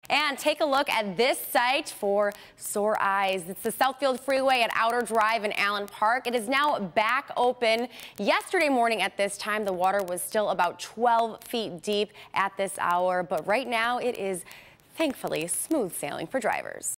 And take a look at this sight for sore eyes. It's the Southfield Freeway at Outer Drive in Allen Park. It is now back open. Yesterday morning at this time, the water was still about 12 feet deep at this hour, but right now it is thankfully smooth sailing for drivers.